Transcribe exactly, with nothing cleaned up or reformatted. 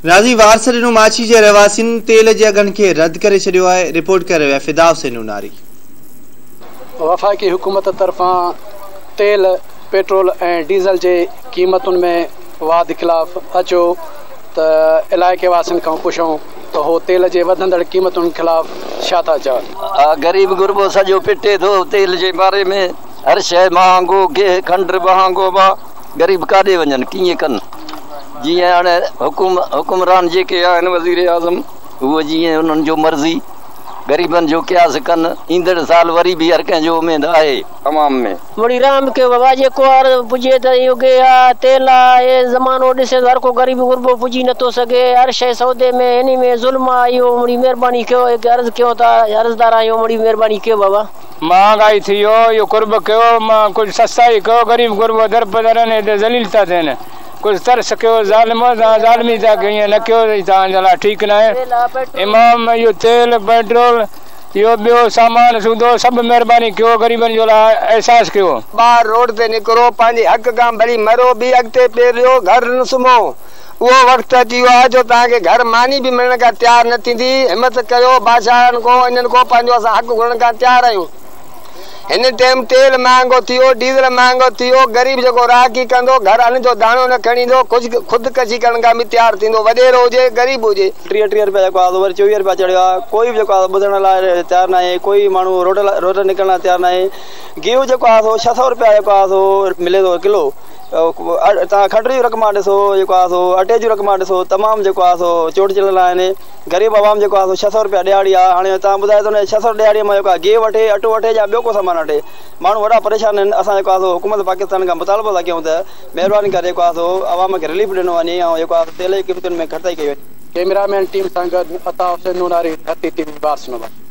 राज़ी वारसर माची के रहवासियों तेल के अगन के रद्द करे छड़ियो है। रिपोर्ट करे हुआ फिदाव से नूनारी। वफाकी हुकूमत तरफा तेल पेट्रोल और डीजल के कीमतुन में वाद खिलाफ अचो तो इलाके वासियों का पुछूं तो हो तेल के वधंदड़ कीमतुन खिलाफ छा था चवनि। गरीब गुरबो सजो पिटे थो तेल के बारे में। हर शय महांगो गे खंड महांगो बा। गरीब काॾे वञनि कीअं कनि। जियां हाणे हुकुम हुकुमरान जेके आहिनि वज़ीर आज़म उहो जियां उन्हनि जो मर्ज़ी गरीबन जो क्यास कन। ईंदड़ साल वरी भी हर कंहिंजो उमेद आहे अवाम में। मुड़ी राम के बाबा जेको हार पुजे त इहो के आ तेल आ ए ज़मानो ॾिसे हर को गरीब गुरबो पुजी नथो सघे। हर शइ सौदे में इन में ज़ुल्म आ। इहो मुड़ी महिरबानी कयो हिकु अर्ज़ कयो था अर्ज़दार आहियूं मुड़ी महिरबानी कयो बाबा। महंगाई थी वियो इहो कुर्ब कयो मां कुझु सस्ताई कयो। गरीब गुरबो दर बदरनि हेॾे ज़लील था थियनि। कुछ तरस कयो ज़ालिम ज़ालिमी था कयो न कयो तव्हांजे लाइ ठीकु न आहे। इमाम इहो तेल पेट्रोल इहो ॿियो सामान सूदो सभु महिरबानी कयो गरीबनि जो लाइ एहसास कयो। ॿार रोड ते निकिरो पंहिंजे हक़ खां भली मरो बि अॻिते पेरियो घर न सुम्हो। उहो वक़्तु अची वियो आहे जो तव्हांखे घर मानी बि मिलण खां तयारु न थींदी। हिमत कयो बादशाहनि को इन्हनि को पंहिंजो असां हक़ घुरण खां तयारु आहियूं। इन टाइम तेल महांगो थियो डीज़ल महांगो थियो। गरीब जो राखी कंदो घर अन जो दाणो न खणींदो कुछ खुदकशी करण खां भी तैयार थींदो। वडेरो हुजे गरीब हुजे। टीह टीह रुपया जेको आहे वरी चोवीह रुपया चढ़ियो आहे। कोई बि जेको आहे ॿुधण लाइ तयारु न आहे। कोई माण्हू रोड रोड निकिरण लाइ तयारु न आहे। गेहूं जेको आहे सो छह सौ रुपया जेको आहे सो मिले थो किलो। तव्हां खंडु जी रक़म ॾिसो जेको आहे सो अटे जी रक़म ॾिसो तमामु जेको आहे सो चोट चिल आहिनि। ग़रीब आवाम जेको आहे सो छह सौ रुपया ॾियारी आहे। हाणे तव्हां ॿुधाए थो न छह सौ ॾियारीअ में जेको आहे गेहूं वठे अटो वठे या ॿियो को सामान वठे माण्हू वॾा परेशान आहिनि। असां जेको आहे सो हुकूमत पाकिस्तान खां मुतालबो था कयूं त महिरबानी करे जेको आहे सो आवाम खे रिलीफ ॾिनो वञे ऐं जेको आहे तेल जी क़ीमतुनि में घटिताई कई वञे। कैमरामैन टीम सां गॾु अता हुसैन नूनारी हती टीवी बार्सनोबा।